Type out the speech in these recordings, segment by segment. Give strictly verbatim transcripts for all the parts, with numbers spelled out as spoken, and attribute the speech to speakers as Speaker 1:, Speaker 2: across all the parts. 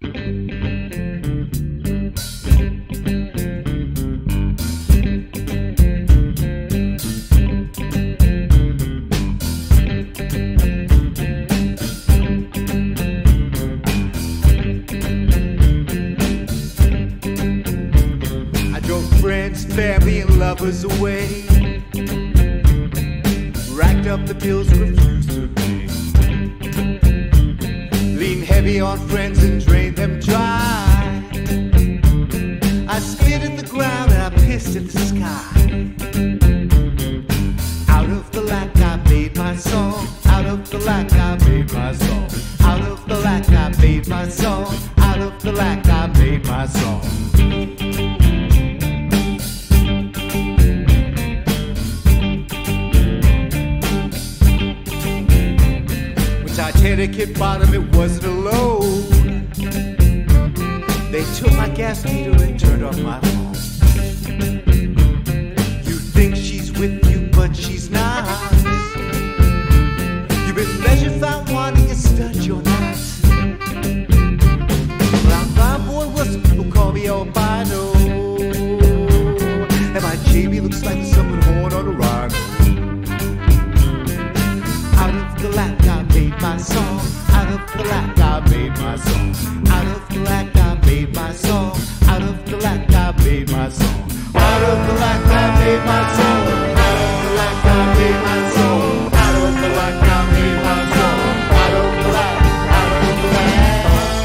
Speaker 1: Family and lovers away, racked up the bills, refused to pay, leaned heavy on friends and drained them dry. I spit at the ground and I pissed at the sky. Out of the lack I made my song, out of the lack I made my song, out of the lack I made my song, out of the lack I made my song. Titanic hit bottom, it wasn't a load. They took my gas meter and turned off my phone. You think she's with you, but she's not. You've been measured, found wanting a stud, you're not. Well, I'm fine boy Wilson, people call me albino, and my J B looks like something horn on a rhino. Out of the lack I made my song, out of the lack I made my song, out of the lack I made my song, out of the lack I made my song, out of the lack I made my song, out of the lack I made my song, out of the lack I made my song, out of the lack, out of the lack.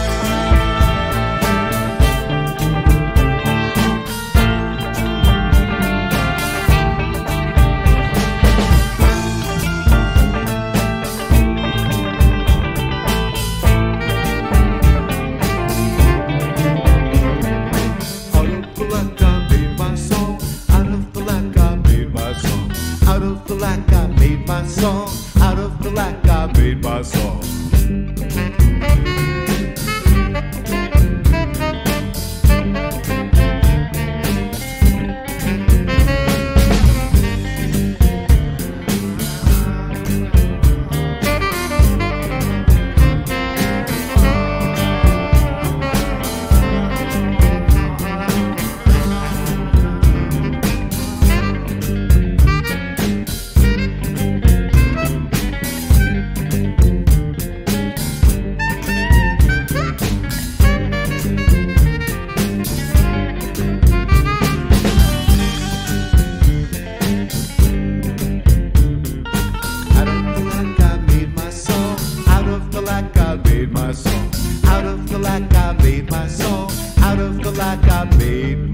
Speaker 1: Out of the lack I made my song, out of the lack I made my song. Out of the lack I made my song, out of the lack I made